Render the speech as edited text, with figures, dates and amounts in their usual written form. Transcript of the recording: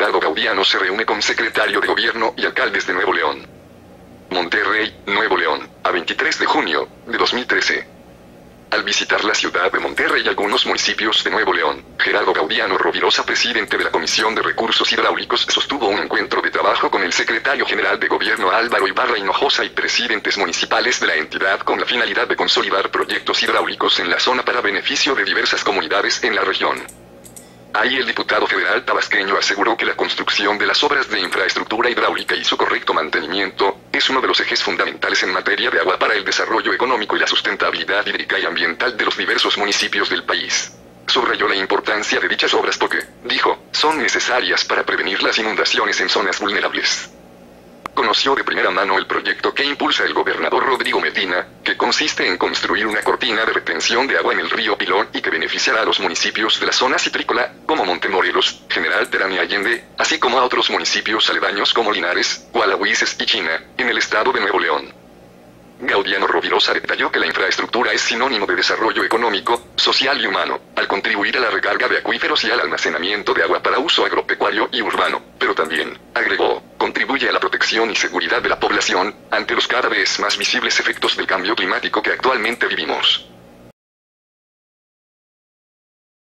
Gerardo Gaudiano se reúne con secretario de Gobierno y alcaldes de Nuevo León. Monterrey, Nuevo León, a 23 de junio de 2013. Al visitar la ciudad de Monterrey y algunos municipios de Nuevo León, Gerardo Gaudiano Rovirosa, presidente de la Comisión de Recursos Hidráulicos, sostuvo un encuentro de trabajo con el secretario general de Gobierno Álvaro Ibarra Hinojosa y presidentes municipales de la entidad con la finalidad de consolidar proyectos hidráulicos en la zona para beneficio de diversas comunidades en la región. Ahí el diputado federal tabasqueño aseguró que la construcción de las obras de infraestructura hidráulica y su correcto mantenimiento es uno de los ejes fundamentales en materia de agua para el desarrollo económico y la sustentabilidad hídrica y ambiental de los diversos municipios del país. Subrayó la importancia de dichas obras porque, dijo, son necesarias para prevenir las inundaciones en zonas vulnerables. Conoció de primera mano el proyecto que impulsa el gobernador Rodrigo Medina, que consiste en construir una cortina de retención de agua en el río Pilón y que beneficiará a los municipios de la zona citrícola, como Montemorelos, General Terán y Allende, así como a otros municipios aledaños como Linares, Gualahuises y China, en el estado de Nuevo León. Gaudiano Rovirosa detalló que la infraestructura es sinónimo de desarrollo económico, social y humano, al contribuir a la recarga de acuíferos y al almacenamiento de agua para uso agropecuario y urbano, pero también, agregó, contribuye a la protección y seguridad de la población, ante los cada vez más visibles efectos del cambio climático que actualmente vivimos.